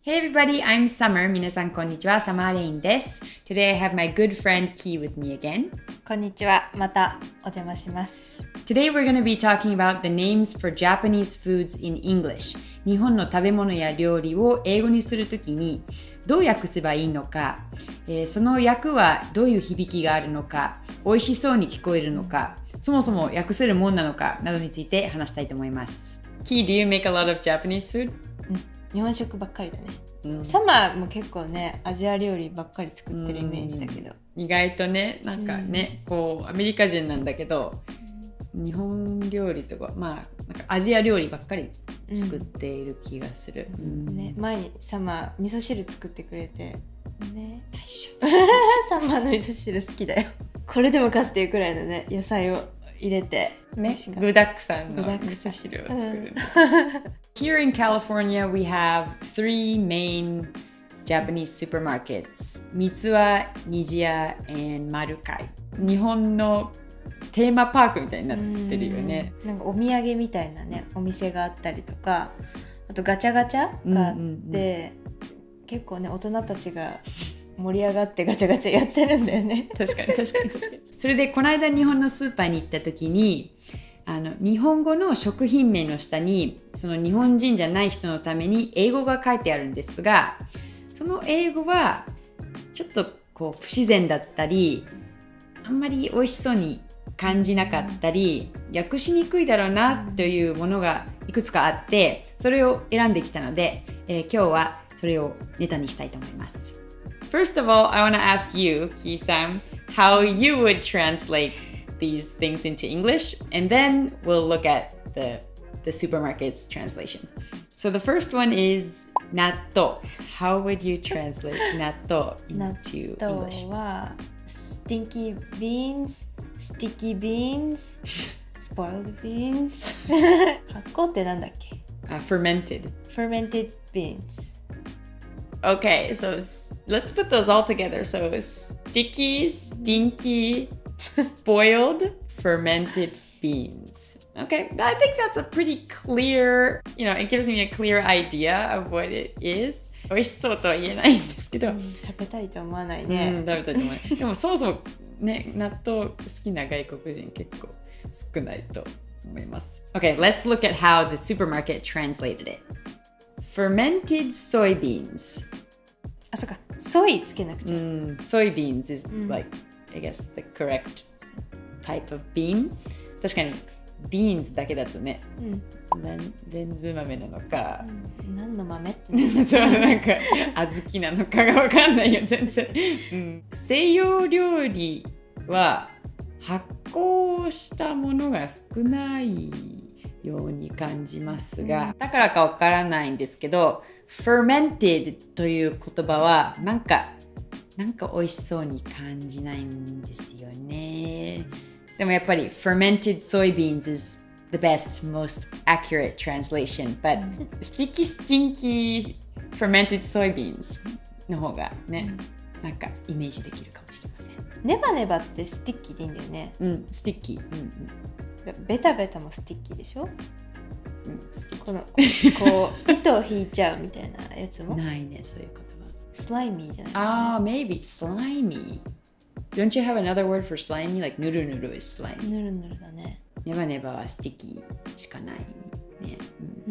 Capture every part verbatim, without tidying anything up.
Hey everybody, I'm Summer. 皆さんこんにちは、サマーレインです。Today I have my good friend Key with me again. こんにちは、またお邪魔します。 Today we're going to be talking about the names for Japanese foods in English. 日本の食べ物や料理を英語にするときにどう訳せばいいのか、えー、その訳はどういう響きがあるのか、美味しそうに聞こえるのか、そもそも訳せるもんなのかなどについて話したいと思います。Key, do you make a lot of Japanese food? 日本食ばっかりだね、 うん、 サマーも結構ねアジア料理ばっかり作ってるイメージだけど、 意外とねなんかね、うん、こうアメリカ人なんだけど、うん、日本料理とかまあなんかアジア料理ばっかり作っている気がする、 うんうんね、前にサマー味噌汁作ってくれてね、 大丈夫サマーの味噌汁好きだよ。これでもかっていうくらいのね野菜を入れてね、具だくさんの味噌汁を作るんです。Here in California, we have three main Japanese supermarkets. 三つは虹屋 and マルカイ。日本のテーマパークみたいになってるよね。 なんかお土産みたいなねお店があったりとか、あとガチャガチャがあって、うんうんうん、結構ね大人たちが盛り上がってガチャガチャやってるんだよね。 確かに確かに確かに。それでこの間日本のスーパーに行った時にあの日本語の食品名の下にその日本人じゃない人のために英語が書いてあるんですが、その英語はちょっとこう不自然だったりあんまり美味しそうに感じなかったり訳しにくいだろうなというものがいくつかあって、それを選んできたので、えー、今日はそれをネタにしたいと思います。First of all, I want to ask you, Key-san, how you would translate these things into English, and then we'll look at the, the supermarket's translation. So the first one is natto. How would you translate natto into English? 納豆は stinky beans, sticky beans, spoiled beans. 発酵ってなんだっけ？ Uh, fermented. Fermented beans.Okay, so let's put those all together. So sticky, stinky, spoiled, fermented beans. Okay, I think that's a pretty clear, you know, it gives me a clear idea of what it is. 美味しそうとは言えないんですけど、うん、 食べたいと思わないね。 うん、食べたいと思わない。でもそもそもね、納豆好きな外国人結構少ないと思います。Okay, let's look at how the supermarket translated it.Fermented soybeans. あ、そっか。ソイつけなくちゃ。 Mm, soybeans is、mm. like, I guess, the correct type of bean. 確かに beans だけだとね、うん、レンズ豆なのか、 うん、何の豆ってそうなんか小豆なのかがわかんないよ全然、うん、西洋料理は発酵したものが少ないように感じますが、うん、だからかわからないんですけど fermented という言葉はなんかなんか美味しそうに感じないんですよね。でもやっぱり fermented soybeans is the best, most accurate translation, but sticky stinky fermented soybeans の方がね、なんかイメージできるかもしれません。 ネバネバってスティッキーでいいんだよね。 うん、スティッキー。うんうん、 ベタベタもスティッキーでしょ？ うん、スティッキー。 このこう糸を引いちゃうみたいなやつもないね、そういう言葉。 スライミーじゃないかな。あ、maybe slimy. Don't you have another word for slimy? Like ぬるぬる is slimy. ぬるぬるだね。 ネバネバはスティッキーしかないね。うん、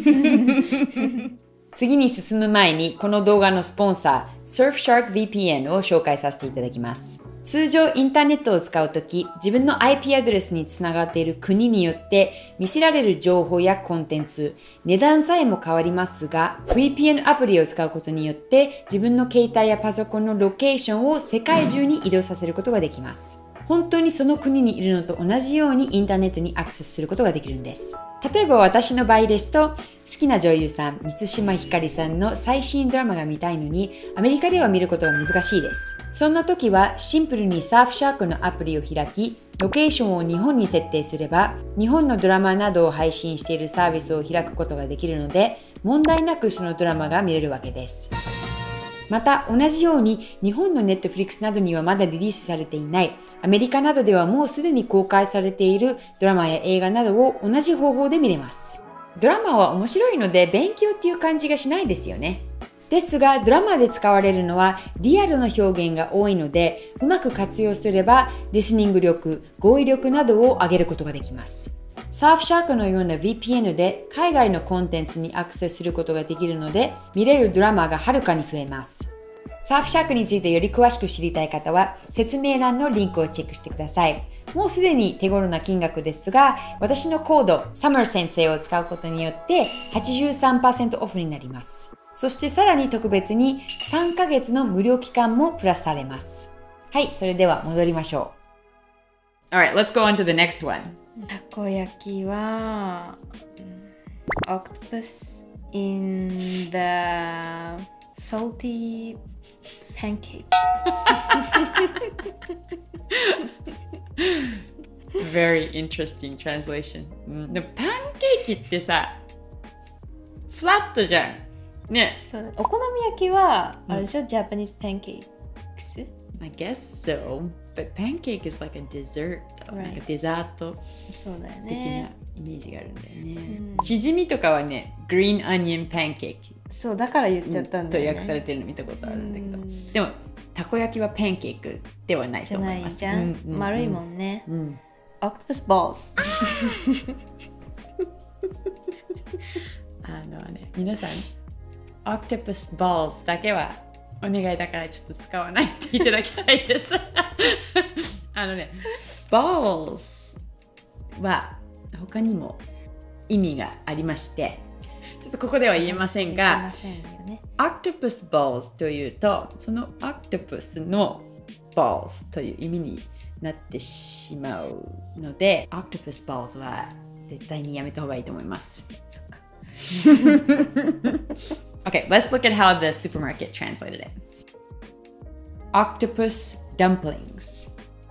次に進む前にこの動画のスポンサー Surfshark ブイピーエヌ を紹介させていただきます。通常インターネットを使うとき、自分の アイピー アドレスにつながっている国によって見せられる情報やコンテンツ、値段さえも変わりますが、ブイピーエヌ アプリを使うことによって自分の携帯やパソコンのロケーションを世界中に移動させることができます。本当にその国にいるのと同じようにインターネットにアクセスすることができるんです。例えば私の場合ですと、好きな女優さん、満島ひかりさんの最新ドラマが見たいのに、アメリカでは見ることが難しいです。そんな時はシンプルにサーフシャークのアプリを開き、ロケーションを日本に設定すれば、日本のドラマなどを配信しているサービスを開くことができるので、問題なくそのドラマが見れるわけです。また同じように日本のネットフリックスなどにはまだリリースされていないアメリカなどではもうすでに公開されているドラマや映画などを同じ方法で見れます。ドラマは面白いので勉強っていう感じがしないですよね。 ですが、ドラマで使われるのはリアルな表現が多いので、うまく活用すれば、リスニング力、語彙力などを上げることができます。Surfshark のような ブイピーエヌ で海外のコンテンツにアクセスすることができるので、見れるドラマがはるかに増えます。Surfshark についてより詳しく知りたい方は、説明欄のリンクをチェックしてください。もうすでに手頃な金額ですが、私のコード Summer 先生を使うことによって はちじゅうさんパーセント オフになります。そしてさらに特別にさんかげつの無料期間もプラスされます。はい、それでは戻りましょう。Alright, let's go on to the next one. たこ焼きは Octopus in the salty pancake. Very interesting translation. うん、でもパンケーキってさ、フラットじゃん。ね。 そうお好み焼きは、あれでしょ、Japanese pancakes? I guess so. But pancake is like a dessert. Right. なんかデザートそうだよ的なね。 イメージがあるんだよね。 うんチヂミとかはね、green onion pancake そうだから言っちゃったんだよね。 と訳されてるの見たことあるんだけど。 うんでも、たこ焼きはパンケーキではないじゃないと思います。 じゃん、 うんうんうん丸いもんね。 うん。 Octopus balls. あのね、皆さん、octopus balls だけはお願いだからちょっと使わないでいただきたいです。あのね、balls は他にも意味がありまして、ちょっとここでは言えませんが、 言えませんよね。 octopus balls というと、その octopus の balls という意味になってしまうので、octopus balls は絶対にやめた方がいいと思います。 そっか。 Okay, let's look at how the supermarket translated it. Octopus dumplings.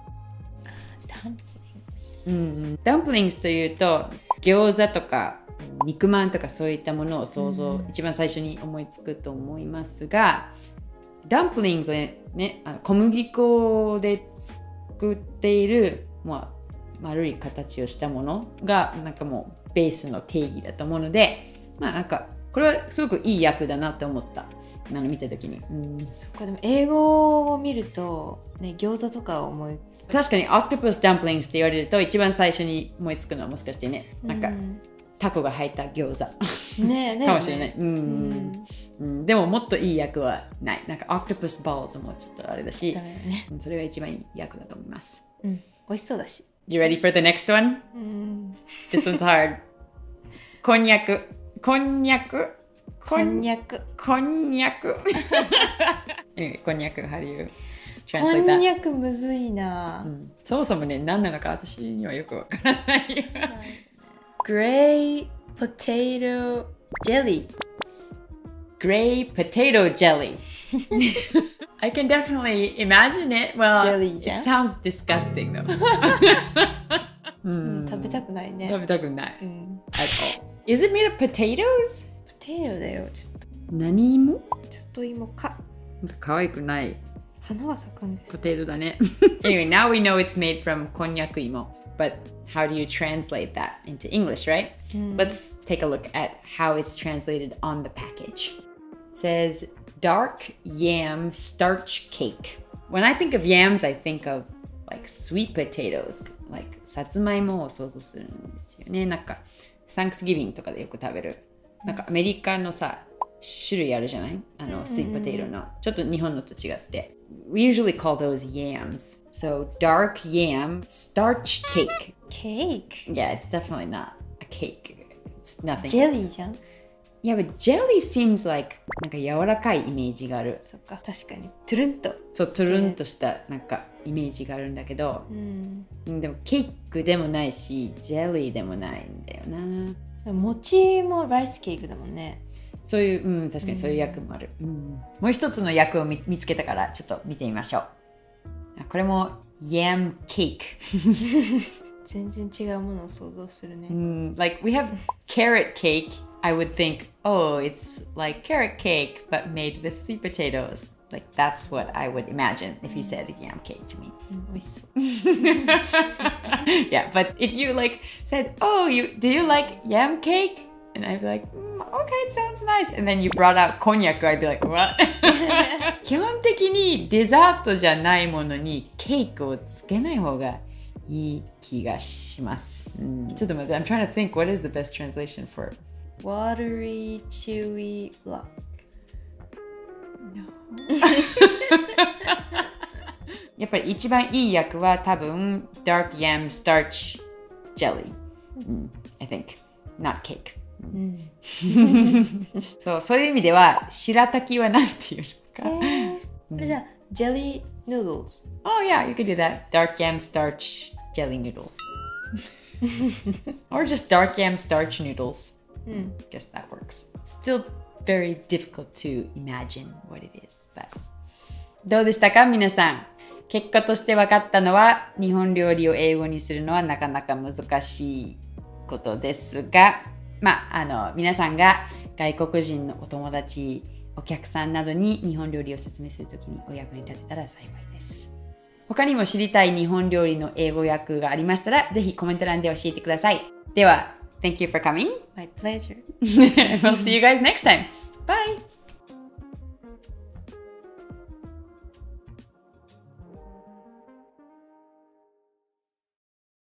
Dumplings. うん、dumplings というと餃子とか肉まんとかそういったものを想像、うん、一番最初に思いつくと思いますが、dumplings はね、あの小麦粉で作っている、まあ、丸い形をしたものがなんかもうベースの定義だと思うので、まあなんかこれはすごくいい訳だなと思った。あの見たときに、うん、 そっか。でも英語を見るとね、餃子とかを思い確かに octopus dumplings って言われると一番最初に思いつくのはもしかしてね、なんか、うん、タコが入った餃子ねえかもしれない、ね、うん、 うんうん、でももっといい訳はない。なんか octopus balls もちょっとあれだし、 ね、 それが一番いい訳だと思います。 うん、美味しそうだし。 You ready for the next one? うん、 This one's hard. こんにゃくこんにゃくこんにゃくこんにゃくanyway, こんにゃく How do you translate that? こんにゃくむずいな、 うん、そもそもね何なのか私にはよくわからないよ。 Gray potato jelly. Gray potato jelly. I can definitely imagine it. Well, Jelly it sounds disgusting though. うん、食べたくないね。 食べたくない。 うん、 at all. Is it made of potatoes? ポテトだよ。ちょっと。 何芋？ ちょっと芋か。 可愛くない。 花は咲くんです。 ポテトだね。Anyway, now we know it's made from こんにゃく芋. But how do you translate that into English, right? Mm. Let's take a look at how it's translated on the package. It says dark yam starch cake. When I think of yams, I think of like sweet potatoes, like さつまいもを想像するんですよね。なんか Thanksgiving とかでよく食べる。なんかアメリカのさ、種類あるじゃない？あの、スイートポテトの。ちょっと日本のと違って。We usually call those yams. So dark yam starch cake. Cake? Yeah, it's definitely not a cake. It's nothing. ジェリーじゃん。 Yeah, but jelly seems like なんか柔らかいイメージがある。 そっか、確かに。トゥルンと。 そう、トゥルンとしたなんかイメージがあるんだけど、うん、でもケーキでもないし、ジェリーでもないんだよな。 でも餅もライスケーキだもんね。 そういう、うん、確かにそういう役もある。うんうん、もう一つの役を 見, 見つけたからちょっと見てみましょう。これも yam cake 全然違うものを想像するね。 Mm, like we have carrot cake. I would think, oh, it's like carrot cake but made with sweet potatoes. Like that's what I would imagine if you said yam cake to me. 美味しそう。 Yeah, but if you like said, oh, you do you like yam cake? And I'd be like, mm, okay, it sounds nice. And then you brought out cognac. I'd be like, what? 基本的にデザートじゃないものにケーキをつけない方がいい気がします。うん、ちょっと待って、I'm trying to think what is the best translation for it? Watery, chewy, block. No. やっぱり一番いい役は多分 Dark Yam Starch Jelly、うん、I think not cake、うん、そう、そういう意味では白滝はなんていうのか、 えー、じゃあ Jelly Noodles Oh yeah, you could do that Dark Yam Starch Jelly Noodles Or just Dark Yam Starch Noodles、うん、Guess that works Still very difficult to imagine what it is but どうでしたか皆さん結果として分かったのは日本料理を英語にするのはなかなか難しいことですが、まあ、あの皆さんが外国人のお友達、お客さんなどに日本料理を説明するときにお役に立てたら幸いです。他にも知りたい日本料理の英語訳がありましたら、ぜひコメント欄で教えてください。では、Thank you for coming. My pleasure. We'll see you guys next time. Bye!